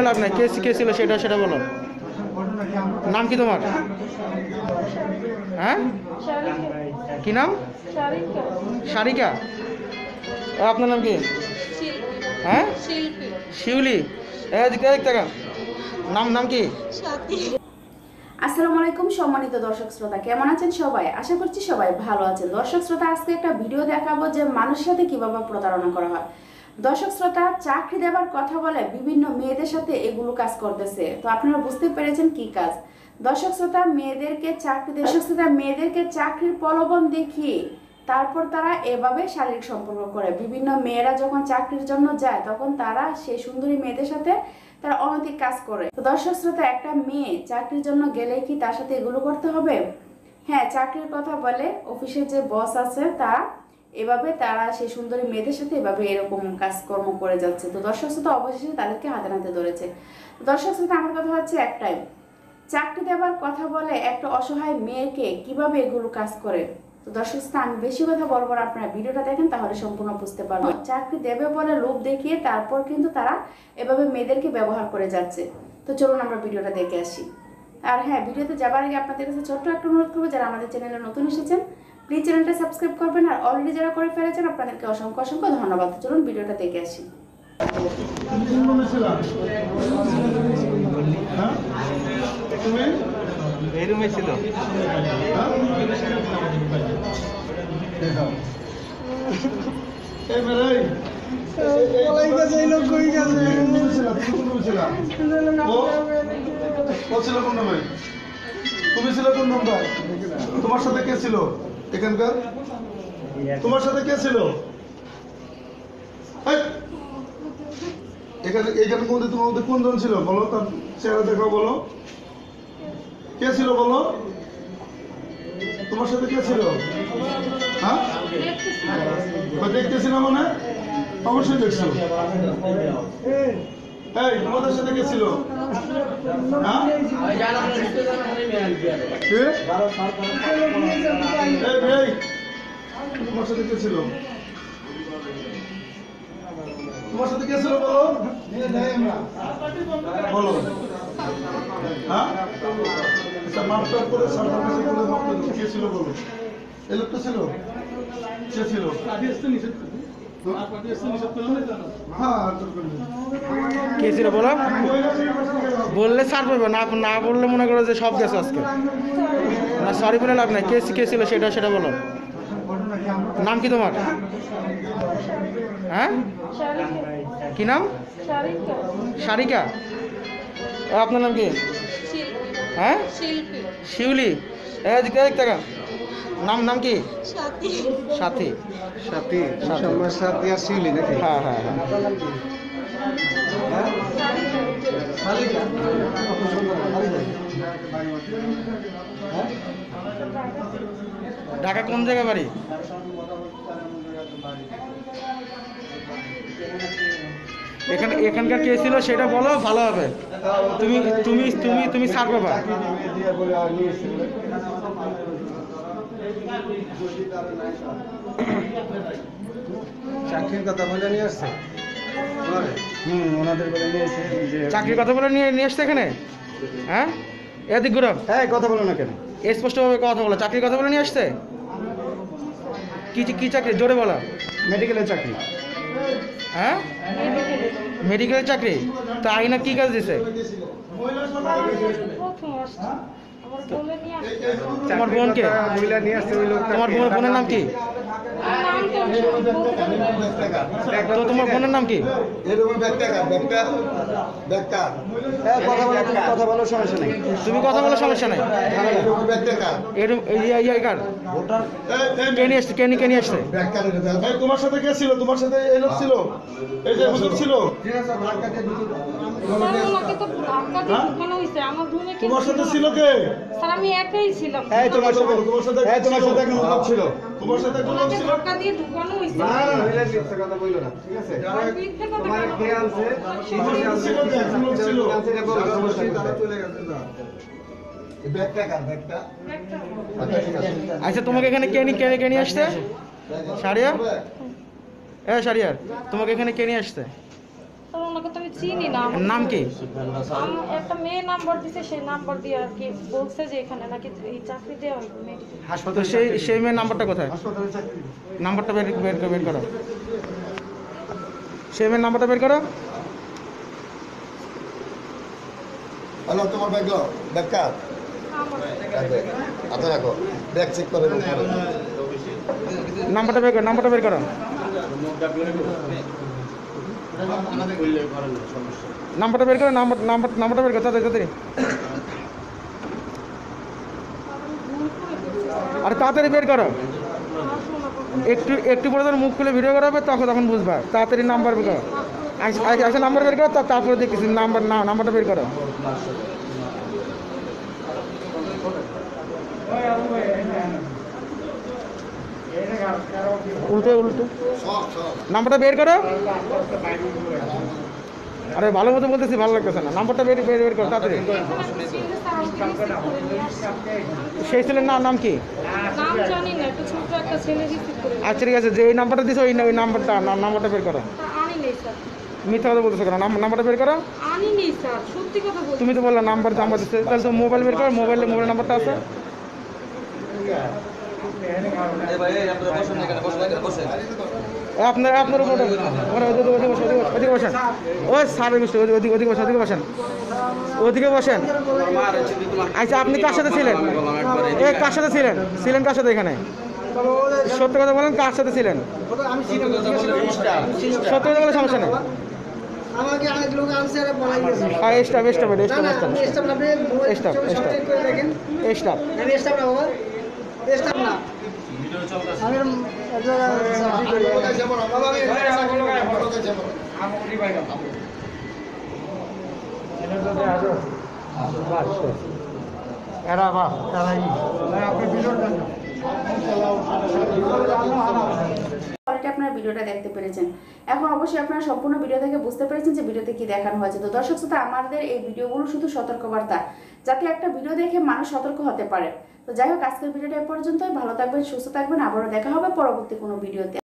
বলে লাভ নাই, কে কে ছিল সেটা সেটা বলো। নাম কি তোমার? হ্যাঁ, কি নাম? সারিকা। আপনার নাম কি? হ্যাঁ, শিউলি। নাম নাম কি? আসসালামু আলাইকুম সম্মানিত দর্শক শ্রোতা, কেমন আছেন সবাই? আশা করছি সবাই ভালো আছেন। দর্শক শ্রোতা, আজকে একটা ভিডিও দেখাবো যে মানুষের সাথে কিভাবে প্রতারণা করা হয়। দর্শক শ্রোতা, চাকরি দেবার কথা বলে বিভিন্ন মেয়েদের সাথে এগুলো কাজ করতেছে। তো আপনারা বুঝতে পেরেছেন কি কাজ। দর্শক শ্রোতা, মেয়েদেরকে চাকরির প্রলোভন দেখিয়ে তারপর তারা এভাবে শারীরিক সম্পর্ক করে। বিভিন্ন মেয়েরা যখন চাকরির জন্য যায় তখন তারা সেই সুন্দরী মেয়েদের সাথে তারা অনৈতিক কাজ করে। তো দর্শক শ্রোতা, একটা মেয়ে চাকরির জন্য গেলে কি তার সাথে এগুলো করতে হবে? হ্যাঁ, চাকরির কথা বলে অফিসের যে বস আছে তারা সেই সুন্দরী মেয়েদের সাথে এভাবে এরকম কাজকর্ম করে যাচ্ছে। তো দর্শক শ্রোতা, অবশেষে তাদেরকে হাতে নাতে ধরেছে। দর্শক শ্রোতা, আমার কথা হচ্ছে একটাই, চাকরি দেওয়ার কথা বলে একটা অসহায় মেয়েকে কিভাবে এগুলো কাজ করে। তো দর্শক শ্রোতা, আমি বেশি কথা বলবো না, আপনারা ভিডিওটা দেখেন তাহলে সম্পূর্ণ বুঝতে পারবেন। চাকরি দেবে বলে লোভ দেখিয়ে তারপর কিন্তু তারা এভাবে মেয়েদেরকে ব্যবহার করে যাচ্ছে। তো চলুন আমরা ভিডিওটা দেখে আসি। আর হ্যাঁ, ভিডিওতে যাবার আগে আপনাদের কাছে ছোট্ট একটা অনুরোধ করবো, যারা আমাদের চ্যানেলে নতুন এসেছেন প্লিজ চ্যানেলটা সাবস্ক্রাইব করবেন, আর অলরেডি যারা করে ফেলেছেন আপনাদেরকে অসংখ্য অসংখ্য ধন্যবাদ। চলুন ভিডিওটা দেখে আসি। এই রুমে ছিল। তুমি ছিল কোন নম্বর? তোমার সাথে কে ছিল এখানকার? তোমার সাথে কে ছিল এখানে? এইখানে মধ্যে তোমার মধ্যে কোনজন ছিল বলো? তার চেহারা দেখাও, বলো কে ছিল, বলো তোমার সাথে কে ছিল? হ্যাঁ, দেখতেছি না মানে? অবশ্যই দেখছো। এই তোমাদের সাথে কে ছিল? হ্যাঁ, তোমার সাথে কে ছিল? তোমার সাথে কে ছিল বলো, বলো। হ্যাঁ, মাপটাপ করে সরকার কাছে বলে মাপটা কে ছিল বলো। এই লোকটা ছিল, সে ছিল। কে ছিল বলো, বললে ছাড় পাবে না, না বললে মনে করো যে সব গেছে আজকে। না, সরি বলে লাভ নাই, কে কে ছিল সেটা সেটা বলো। নাম কি তোমার? হ্যাঁ, কি নাম? সারিকা। আপনার নাম কি? হ্যাঁ, শিউলি। নাম নাম কি? সাথী। সাথী সাথী আর শিউলি নাকি? হ্যাঁ হ্যাঁ হ্যাঁ। ঢাকা কোন জায়গায় বাড়ি? এখানকার কে ছিল সেটা বলো, ভালো হবে। তুমি তুমি তুমি তুমি ছাড় পাবা। চাকরির কথা বলে নিয়ে আসছে। ওনাদের বলে নিয়ে এসে চাকরির কথা বলে নিয়ে আসছে এখানে। হ্যাঁ, এদিক ঘুরো। হ্যাঁ, কথা বলো না কেন? স্পষ্টভাবে কথা বলো। চাকরির কথা বলে নিয়ে আসছে। কি কি চাকরি জোরে বলো? মেডিকেলের চাকরি। হ্যাঁ, মেডিকেলের চাকরি। তো আইনা কি কাজ দিছে? তোমার বোনকে? তোমার বোনের নাম কি? তো তোমার বোনের নাম কি? কথা বলার সমস্যা নেই। তুমি কথা বলার সমস্যা নাই। কে নিয়ে আসছে? কে নিয়ে আসছে? তোমার সাথে কে ছিল? তোমার সাথে এই লোক ছিল, এই যে হুজুর ছিল। তোমার সাথে ছিল কে? আমি একাই ছিলাম। তোমার সাথে একটা লোক ছিল। তোমার সাথে একটা লোক ছিল। ধাক্কা দিয়ে ঢুকানো হইছে। না না, মিথ্যা কথা বললো না, ঠিক আছে? মিথ্যে কথা তোমার কে আনছে? ছিল যে এক লোক ছিল। চলে গেছে। আচ্ছা, তোমাকে এখানে কে নিয়ে আসছে? সারিয়া। শারিয়ার, তোমাকে এখানে কে নিয়ে আসছে? ওনাকে তো আমি চিনি না। নাম কি? একটা মেয়ে নাম্বার দিছে, সেই নাম্বার দিয়ে আর কি বলছে যে এখানে নাকি এই চাকরি দেওয়া হবে মেয়েকে। তো সেই মেয়ের নাম্বারটা কোথায়? হাসপাতালে চাকরি। নাম্বারটা বের করো। সেই মেয়ের নাম্বারটা বের করো। হ্যালো, তোমার ব্যাগ লো, ব্যাগ কার? হাতে রাখো, ব্যাগ চেক করে নাও পরে। নাম্বারটা বের করো। নাম্বারটা বের করো, নাম্বারটা বের করো তাড়াতাড়ি। আরে তাড়াতাড়ি বের করো। একটু পরে যখন মুখ খুলে ভিডিও করাবে তখন বুঝবা। তাড়াতাড়ি নাম্বার বের করো। আচ্ছা নাম্বার বের করো, তারপরে দেখতেছি নাম্বারটা বের করো। উল্টো নাম্বারটা বের করো। আরে ভালো মতো বলতেছি, ভালো লাগতেছে না। নাম্বারটা বের করো তাড়াতাড়ি। সেই ছেলের নাম কি? নাম জানি না, একটা ছোট একটা ছেলে রিসিভ করে। আচ্ছা ঠিক আছে, যে এই নাম্বারটা দিছো ওই নাম্বারটা বের করো। তা আনি নেই স্যার। মিথ্যা কথা বলতেছো কেন? নাম্বারটা বের করো। আনি নেই স্যার, সত্যি কথা বলছি। তুমি তো বললে নাম্বার দিচ্ছে, তাহলে তো মোবাইল বের করো। মোবাইল নাম্বারটা আছে। আপনার উপর ওদিকে বসেন। ওই স্যার ওদিকে বসেন। আচ্ছা আপনি কার সাথে ছিলেন? কার সাথে ছিলেন কার সাথে এখানে? সত্য কথা বলেন, কার সাথে ছিলেন? সত্য কথা বলে সমস্যা নেই। আমাকে অনেক লোক আনছে আর বলাই গেছে। স্টাফ না আমি স্টাফ না, আপনি স্টাফ চেক করে দেখেন। আমি স্টাফ না বাবা, স্টাফ না। আমি কোথায় যাবো না? বাবা, আমি কোথায় যাবো না? অলরেডি আপনারা ভিডিওটা দেখতে পেরেছেন। এখন অবশ্যই আপনারা সম্পূর্ণ ভিডিও থেকে বুঝতে পেরেছেন যে ভিডিওতে কি দেখানো হয়েছে। তো দর্শক শ্রোতা, আমাদের এই ভিডিওগুলো শুধু সতর্কবার্তা, যাতে একটা ভিডিও দেখে মানুষ সতর্ক হতে পারে। তো যাই হোক, আজকের ভিডিওটা এ পর্যন্তই। ভালো থাকবেন, সুস্থ থাকবেন। আবারও দেখা হবে পরবর্তী কোনো ভিডিওতে।